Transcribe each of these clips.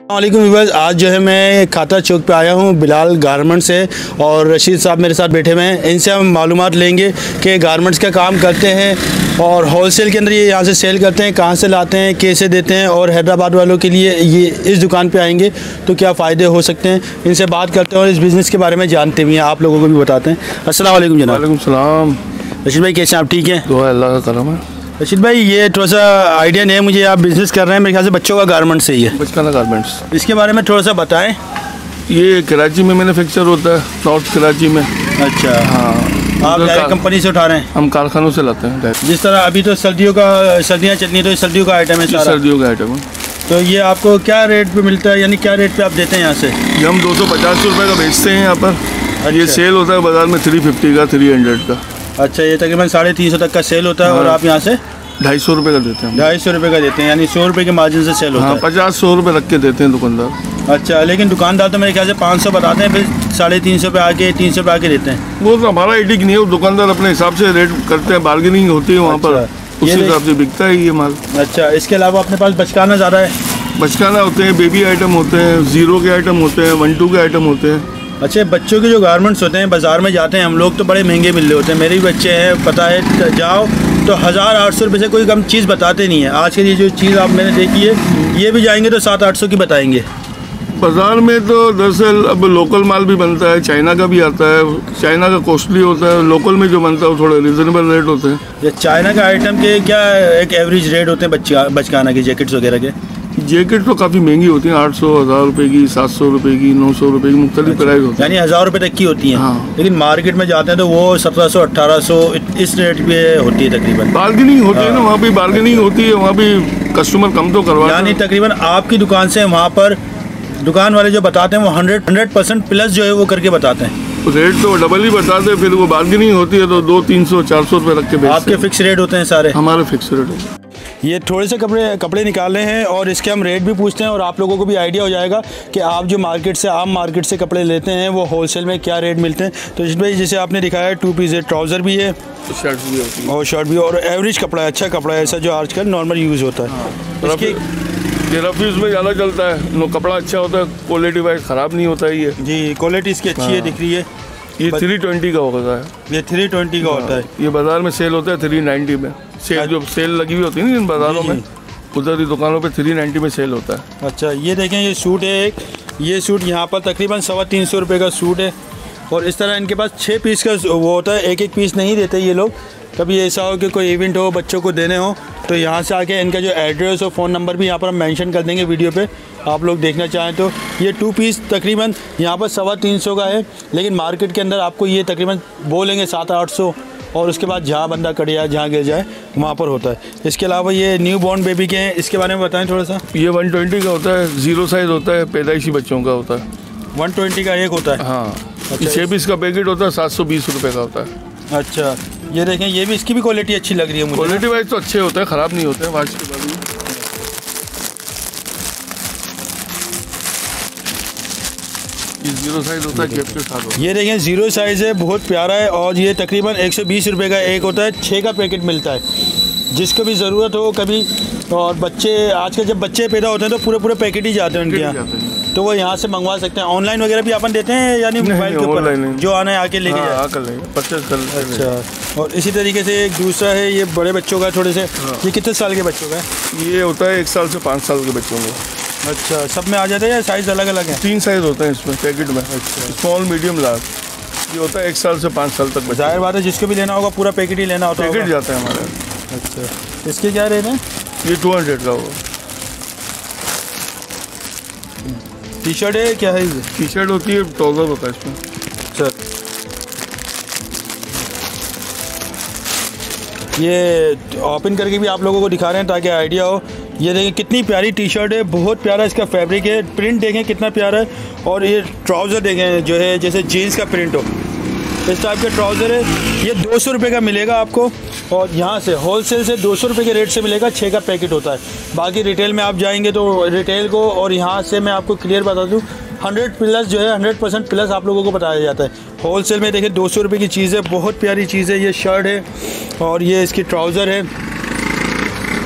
वालेकुम व्यूअर्स, आज जो है मैं खाता चौक पे आया हूँ बिलाल गारमेंट्स से और रशीद साहब मेरे साथ बैठे हुए हैं। इनसे हम मालूमात लेंगे कि गारमेंट्स का काम करते हैं और होलसेल के अंदर ये यहाँ से सेल करते हैं, कहाँ से लाते हैं, कैसे देते हैं और हैदराबाद वालों के लिए ये इस दुकान पे आएंगे तो क्या फ़ायदे हो सकते हैं। इनसे बात करते हैं और इस बिज़नेस के बारे में जानते भी हैं, आप लोगों को भी बताते हैं। अस्सलाम वालेकुम जनाब। वालेकुम सलाम। रशीद भाई कैसे हैं आप? ठीक हैं? दुआ अल्लाह का करम है। रशीद भाई ये थोड़ा सा आइडिया नहीं है मुझे, आप बिज़नेस कर रहे हैं मेरे ख्याल से बच्चों का गारमेंट्स से ही है। बचकाना गारमेंट्स, इसके बारे में थोड़ा सा बताएं। ये कराची में मैन्युफैक्चर होता है, नॉर्थ कराची में। अच्छा, हाँ, आप डायरेक्ट कंपनी से उठा रहे हैं? हम कारखानों से लाते हैं डायरेक्ट। जिस तरह अभी तो सर्दियाँ चल रही है तो ये सर्दियों का आइटम है सारा। सर्दियों का आइटम है। तो ये आपको क्या रेट पे मिलता है, यानी क्या रेट पे आप देते हैं यहाँ से? ये हम 250 रुपये का बेचते हैं यहाँ पर। ये सेल होता है बाज़ार में 350 का, 300 का। अच्छा, ये तकरीबन 350 तक का सेल होता है। और आप यहाँ से 250 रुपये का देते हैं। 250 रुपये का देते हैं, यानी 100 रुपये के मार्जिन से सेल होता है। 50-100 रुपये रख के देते हैं दुकानदार। अच्छा, लेकिन दुकानदार तो मेरे ख्याल से 500 बताते हैं, फिर 350 पे आके 300 पे आके देते हैं। वो तो हमारा एडिक नहीं है, वो दुकानदार अपने हिसाब से रेट करते हैं, बार्गेनिंग होती है वहाँ पर, उस हिसाब से बिकता है ये माल। अच्छा, इसके अलावा अपने पास बचकाना ज़्यादा है? बचकाना होते हैं, बेबी आइटम होते हैं, 0 के आइटम होते हैं, 1-2 के आइटम होते हैं। अच्छा, बच्चों के जो गारमेंट्स होते हैं बाज़ार में जाते हैं हम लोग तो बड़े महंगे मिल रहे होते हैं। मेरे भी बच्चे हैं, पता है, जाओ तो 1000-800 रुपये से कोई कम चीज़ बताते नहीं है। आज के लिए जो चीज़ आप मैंने देखी है ये भी जाएंगे तो 700-800 की बताएंगे। बाज़ार में तो दरअसल अब लोकल माल भी बनता है, चाइना का भी आता है। चाइना का कॉस्टली होता है, लोकल में जो बनता है वो थोड़े रिजनेबल रेट होते हैं। ये चाइना का आइटम के क्या एक एवरेज रेट होते हैं बचकाना के जैकेट्स वगैरह के? जैकेट तो काफ़ी महंगी होती हैं, 800-1000 रुपये की, 700 रुपये की, 900 रुपये की, मुख्तलिफ प्राइस होती है। यानी 1000 रुपये तक की होती हैं। हाँ। लेकिन मार्केट में जाते हैं तो वो 1700-1800 इस रेट पे होती है तकरीबन। बार्गेनिंग होती है ना, वहाँ भी बार्गेनिंग होती है, वहाँ भी कस्टमर कम तो करवाते हैं। यानी तकरीबन आपकी दुकान से वहाँ पर दुकान वाले जो बताते हैं वो 100% प्लस जो है वो करके बताते हैं। रेट तो डबल ही बताते हैं, फिर वो बार्गेनिंग होती है तो 200-300-400 रुपये रख के बेचते हैं। आपके फिक्स रेट होते हैं सारे? हमारे फिक्स रेट होते हैं। ये थोड़े से कपड़े निकाले हैं और इसके हम रेट भी पूछते हैं और आप लोगों को भी आइडिया हो जाएगा कि आप जो आम मार्केट से कपड़े लेते हैं वो होलसेल में क्या रेट मिलते हैं। तो इस भाई जैसे आपने दिखाया 2 पीस है, ट्राउज़र भी है, शर्ट भी होती है और शर्ट भी, और एवरेज कपड़ा है, अच्छा कपड़ा है, ऐसा जो आजकल नॉर्मल यूज़ होता है। ये रफीज में ज़्यादा चलता है, कपड़ा अच्छा होता है, क्वालिटी वाइज ख़राब नहीं होता है ये। जी, क्वालिटी इसकी अच्छी है, दिख रही है। ये 320 का होता है। ये 320 का होता है। ये बाज़ार में सेल होता है 390 में। सेल जो सेल लगी हुई होती है ना इन बाज़ारों में, उधर ही दुकानों पे 390 में सेल होता है। अच्छा, ये देखें, ये सूट है एक, ये सूट यहाँ पर तकरीबन 350 रुपये का सूट है। और इस तरह इनके पास 6 पीस का वो होता है, एक पीस नहीं देते ये लोग। कभी ऐसा हो कि कोई इवेंट हो, बच्चों को देने हो, तो यहाँ से आके इनका जो एड्रेस और फ़ोन नंबर भी यहाँ पर हम मेंशन कर देंगे वीडियो पे, आप लोग देखना चाहें तो। ये 2 पीस तकरीबन यहाँ पर 350 का है, लेकिन मार्केट के अंदर आपको ये तकरीबन बोलेंगे 700-800, और उसके बाद जहाँ बंदा कट जाए, जहाँ गिर जाए वहाँ पर होता है। इसके अलावा ये न्यू बॉर्न बेबी के हैं, इसके बारे में बताएं थोड़ा सा। ये 120 का होता है, 0 साइज़ होता है, पैदाइशी बच्चों का होता है। 120 का एक होता है? हाँ। अच्छा, 6 पीस का पैकेट होता है, 720 रुपये का होता है। अच्छा, ये देखें, ये भी, इसकी भी क्वालिटी अच्छी लग रही है मुझे। क्वालिटी वाइज तो अच्छे होते हैं, ख़राब नहीं होते हैं वाश के बाद भी। ये 0 साइज़ होता है, जेब के साथ होता है। ये देखें 0 साइज़ है, बहुत प्यारा है, और ये तकरीबन 120 रुपये का एक होता है। 6 का पैकेट मिलता है, जिसको भी ज़रूरत हो कभी। और बच्चे, आज के जब बच्चे पैदा होते हैं तो पूरे पैकेट ही जाते हैं उनके यहाँ, तो वो यहाँ से मंगवा सकते हैं। ऑनलाइन वगैरह भी अपन देते हैं, यानी मोबाइल के ऊपर जो आना है आके लेके जाए? अच्छा, और इसी तरीके से एक दूसरा है, ये बड़े बच्चों का थोड़े से। ये कितने साल के बच्चों का है? ये होता है 1 साल से 5 साल के बच्चों को। अच्छा, सब में आ जाते हैं या साइज़ अलग अलग है? 3 साइज़ होते हैं इसमें पैकेट में। अच्छा, स्मॉल, मीडियम, लार्ज। ये होता है 1 साल से 5 साल तक। जाहिर बात है, जिसको भी लेना होगा पूरा पैकेट ही लेना होता है। पैकेट जाता है हमारे। अच्छा, इसके क्या रेट है? ये 200 का होगा। टी शर्ट है, क्या है ये? टी शर्ट होती है, ट्राउज़र होता है इसमें। अच्छा, ये ओपन करके भी आप लोगों को दिखा रहे हैं ताकि आइडिया हो। ये देखें कितनी प्यारी टी शर्ट है, बहुत प्यारा इसका फैब्रिक है, प्रिंट देखें कितना प्यारा है। और ये ट्राउज़र देखें जो है जैसे जीन्स का प्रिंट हो, इस टाइप का ट्राउज़र है। ये 200 रुपये का मिलेगा आपको, और यहाँ से होलसेल से 200 रुपये के रेट से मिलेगा। 6 का पैकेट होता है। बाकी रिटेल में आप जाएंगे तो रिटेल को, और यहाँ से मैं आपको क्लियर बता दूँ 100 प्लस जो है 100% प्लस आप लोगों को बताया जाता है। होलसेल में देखिए 200 रुपये की चीज़ है, बहुत प्यारी चीज़ है। ये शर्ट है और ये इसकी ट्राउज़र है।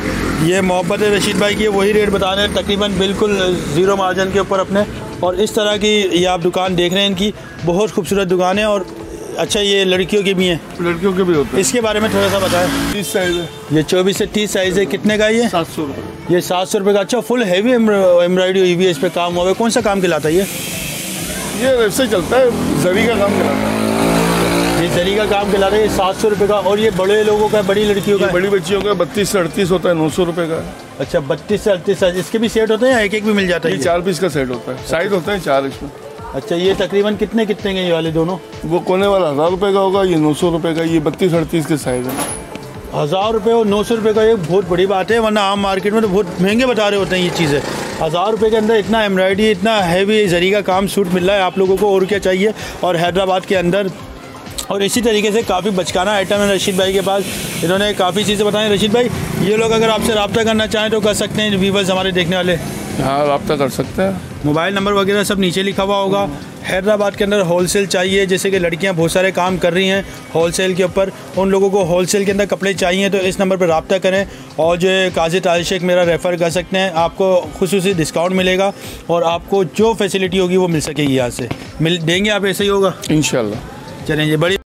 ये मोहब्बत रशीद भाई की वही रेट बता रहे हैं, तकरीबन बिल्कुल ज़ीरो मार्जिन के ऊपर अपने। और इस तरह की ये आप दुकान देख रहे हैं, इनकी बहुत खूबसूरत दुकान है। और अच्छा, ये लड़कियों की भी हैं? लड़कियों के भी होते हैं। इसके बारे में थोड़ा सा बताएं। 30 साइज है ये 24 से 30 साइज़ है। कितने का ये? 700 रुपये। ये 700 रुपये का। अच्छा, फुल हैवी एम्ब्रॉयडरी हुई हुई है, इस पर काम हुआ है। कौन सा काम कहलाता है ये वैसे चलता है, जरी का काम कराता है। ये जरी का काम कहलाता है। ये 700 रुपये का। और ये बड़े लोगों का, बड़ी लड़कियों का? बड़ी बच्चियों का 32 से 38 होता है, 900 रुपये का। अच्छा, 32 से 38 साइज। इसके भी सेट होते हैं या एक एक भी मिल जाता है? ये 4 पीस का सेट होता है, साइज होते हैं 4 इसमें। अच्छा, ये तकरीबन कितने कितने के ये वाले दोनों? वो कोने वाला 1000 रुपये का होगा, ये 900 रुपये का। ये 32-38 के साइज है। 1000 रुपये और 900 रुपये का, ये बहुत बड़ी बात है, वरना आम मार्केट में तो बहुत महंगे बता रहे होते हैं ये चीज़ें। 1000 रुपये के अंदर इतना एम्ब्रॉयडरी, इतना हैवी जरी का काम सूट मिल रहा है आप लोगों को, और क्या चाहिए। और हैदराबाद के अंदर, और इसी तरीके से काफ़ी बचकाना आइटम है रशीद भाई के पास। इन्होंने काफ़ी चीज़ें बताई। रशीद भाई, ये लोग अगर आपसे रब्ता करना चाहें तो कर सकते हैं, व्यूअर्स हमारे देखने वाले? हाँ, रब्ता कर सकते हैं। मोबाइल नंबर वगैरह सब नीचे लिखा हुआ होगा। हैदराबाद के अंदर होलसेल चाहिए, जैसे कि लड़कियां बहुत सारे काम कर रही हैं होलसेल के ऊपर, उन लोगों को होलसेल के अंदर कपड़े चाहिए तो इस नंबर पर रब्ता करें। और जो काजी तारिक शेख मेरा रेफ़र कर सकते हैं, आपको खुसूसी डिस्काउंट मिलेगा और आपको जो फैसिलिटी होगी वो मिल सकेगी। यहाँ से मिल देंगे आप, ऐसे ही होगा इंशाल्लाह। चलें जी, बड़ी